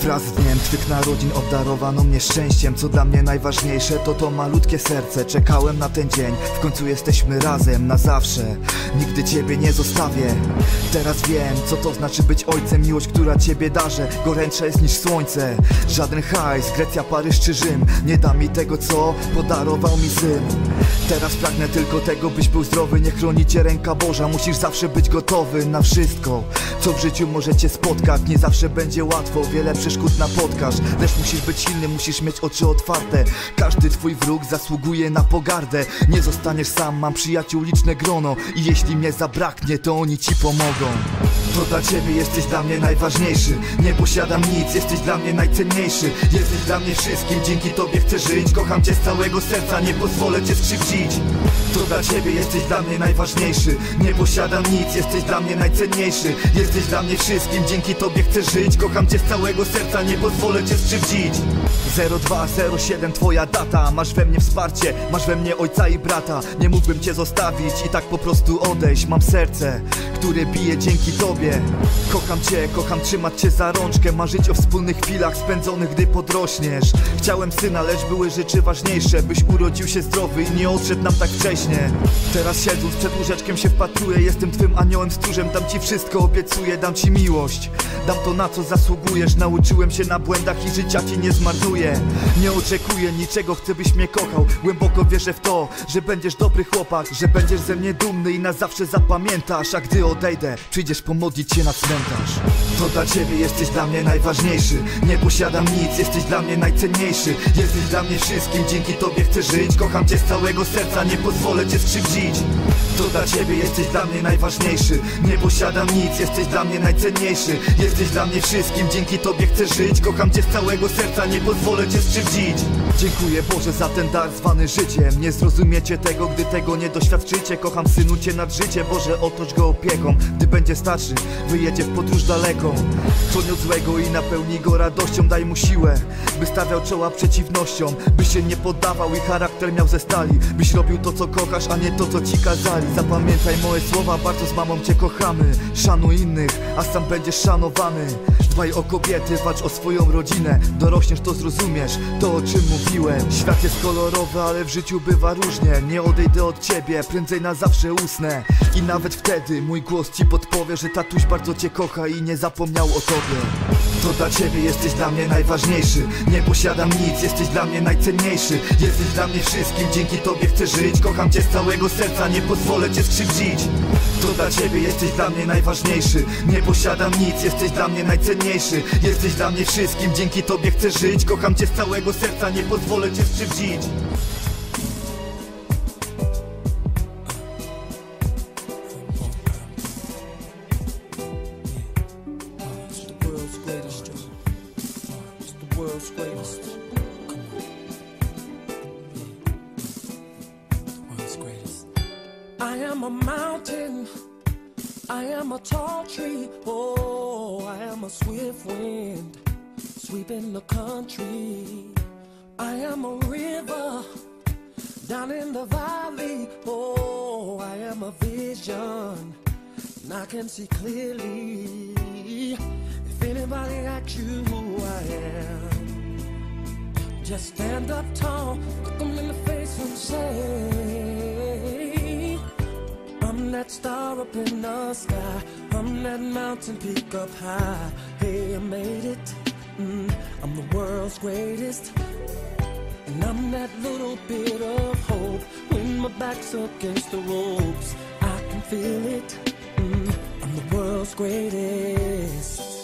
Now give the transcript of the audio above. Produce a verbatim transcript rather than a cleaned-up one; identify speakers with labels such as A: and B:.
A: Wraz z dniem twych narodzin obdarowano mnie szczęściem. Co dla mnie najważniejsze, to to malutkie serce. Czekałem na ten dzień, w końcu jesteśmy razem na zawsze. Nigdy ciebie nie zostawię. Teraz wiem, co to znaczy być ojcem. Miłość, która ciebie darzę, gorętsza jest niż słońce. Żaden hajs, Grecja, Paryż czy Rzym nie da mi tego, co podarował mi syn. Teraz pragnę tylko tego, byś był zdrowy. Niech chroni cię ręka Boża. Musisz zawsze być gotowy na wszystko, co w życiu może cię spotkać. Nie zawsze będzie łatwo, wiele przeszkód napotkasz, lecz musisz być silny, musisz mieć oczy otwarte. Każdy twój wróg zasługuje na pogardę. Nie zostaniesz sam, mam przyjaciół liczne grono. I jeśli mnie zabraknie, to oni ci pomogą. To dla ciebie jesteś dla mnie najważniejszy. Nie posiadam nic, jesteś dla mnie najcenniejszy. Jesteś dla mnie wszystkim, dzięki tobie chcę żyć. Kocham cię z całego serca, nie pozwolę cię skrzywdzić. To dla ciebie jesteś dla mnie najważniejszy. Nie posiadam nic, jesteś dla mnie najcenniejszy. Jesteś dla mnie wszystkim, dzięki tobie chcę żyć. Kocham cię z całego serca, nie pozwolę cię skrzywdzić. Zero dwa zero siedem twoja data. Masz we mnie wsparcie, masz we mnie ojca i brata. Nie mógłbym cię zostawić i tak po prostu odejść. Mam serce, które bije dzięki tobie. Kocham cię, kocham trzymać cię za rączkę. Marzyć o wspólnych chwilach spędzonych, gdy podrośniesz. Chciałem syna, lecz były rzeczy ważniejsze. Byś urodził się zdrowy i nie odszedł nam tak wcześnie. Teraz siedząc przed łóżeczkiem się wpatruję. Jestem twym aniołem stróżem, dam ci wszystko, obiecuję. Dam ci miłość, dam to, na co zasługujesz. Nauczyłem się na błędach i życia ci nie zmarnuję. Nie oczekuję niczego, chcę byś mnie kochał. Głęboko wierzę w to, że będziesz dobry chłopak, że będziesz ze mnie dumny i na zawsze zapamiętasz. A gdy odejdę, przyjdziesz pomodlić się na cmentarz. To dla ciebie jesteś dla mnie najważniejszy. Nie posiadam nic, jesteś dla mnie najcenniejszy. Jesteś dla mnie wszystkim, dzięki tobie chcę żyć. Kocham cię z całego serca, nie pozwolę cię skrzywdzić. To dla ciebie jesteś dla mnie najważniejszy. Nie posiadam nic, jesteś dla mnie najcenniejszy. Jesteś dla mnie wszystkim, dzięki tobie chcę żyć. Kocham cię z całego serca, nie pozwolę cię skrzywdzić. Dziękuję Boże za ten dar zwany życiem. Nie zrozumiecie tego, gdy tego nie doświadczycie. Kocham synu cię nad życie, Boże otocz go opieką. Gdy będzie starszy, wyjedzie w podróż daleką. Chroń od złego i napełnij go radością. Daj mu siłę, by stawiał czoła przeciwnościom. By się nie poddawał i charakter miał ze stali. Byś robił to, co kochasz, a nie to, co ci kazali. Zapamiętaj moje słowa, bardzo z mamą cię kochamy. Szanuj innych, a sam będziesz szanowany. Dbaj o kobiety, walcz o swoją rodzinę. Dorośniesz, to zrozumiesz, to o czym mówiłem. Świat jest kolorowy, ale w życiu bywa różnie. Nie odejdę od ciebie, prędzej na zawsze usnę. I nawet wtedy mój głos ci podpowie, że tatuś bardzo cię kocha i nie zapomniał o tobie. To dla ciebie jesteś dla mnie najważniejszy. Nie posiadam nic, jesteś dla mnie najcenniejszy. Jesteś dla mnie wszystkim, dzięki tobie chcę żyć. Kocham cię z całego serca, nie pozwolę cię skrzywdzić. To dla ciebie jesteś dla mnie najważniejszy. Nie posiadam nic, jesteś dla mnie najcenniejszy. Jesteś dla mnie wszystkim, dzięki tobie chcę żyć. Kocham cię z całego serca, nie pozwolę cię skrzywdzić.
B: World's greatest. The world's greatest. I am a mountain. I am a tall tree. Oh, I am a swift wind sweeping the country. I am a river down in the valley. Oh, I am a vision and I can see clearly. If anybody asks you who I am, just stand up tall, look them in the face and say, I'm that star up in the sky, I'm that mountain peak up high. Hey, I made it, mm, I'm the world's greatest. And I'm that little bit of hope. When my back's against the ropes, I can feel it, mm, I'm the world's greatest.